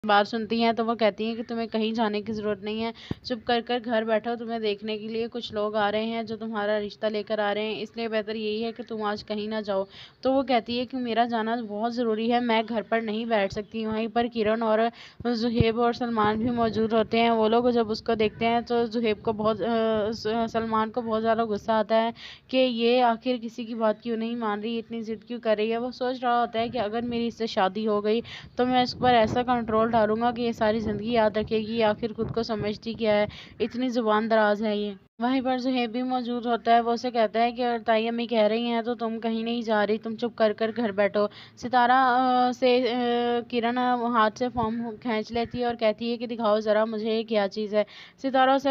बात सुनती हैं तो वो कहती हैं कि तुम्हें कहीं जाने की ज़रूरत नहीं है, चुप कर कर घर बैठो। तुम्हें देखने के लिए कुछ लोग आ रहे हैं जो तुम्हारा रिश्ता लेकर आ रहे हैं, इसलिए बेहतर यही है कि तुम आज कहीं ना जाओ। तो वो कहती है कि मेरा जाना बहुत ज़रूरी है, मैं घर पर नहीं बैठ सकती। वहीं पर किरण और जुहेब और सलमान भी मौजूद होते हैं। वो लोग जब उसको देखते हैं तो जुहेब को सलमान को बहुत ज़्यादा गुस्सा आता है कि ये आखिर किसी की बात क्यों नहीं मान रही, इतनी ज़िद क्यों कर रही है। वो सोच रहा होता है कि अगर मेरी इससे शादी हो गई तो मैं इस पर ऐसा कंट्रोल डालूंगा कि ये सारी ज़िंदगी याद रखेगी। आखिर खुद को समझती क्या है, इतनी ज़ुबान दराज है ये। वहीं पर जुहेब भी मौजूद होता है। वो उसे कहता है कि अगर ताई अम्मी कह रही हैं तो तुम कहीं नहीं जा रही, तुम चुप कर कर घर बैठो। सितारा से किरण हाथ से फॉर्म खींच लेती है और कहती है कि दिखाओ ज़रा मुझे ये क्या चीज़ है। सितारा उसे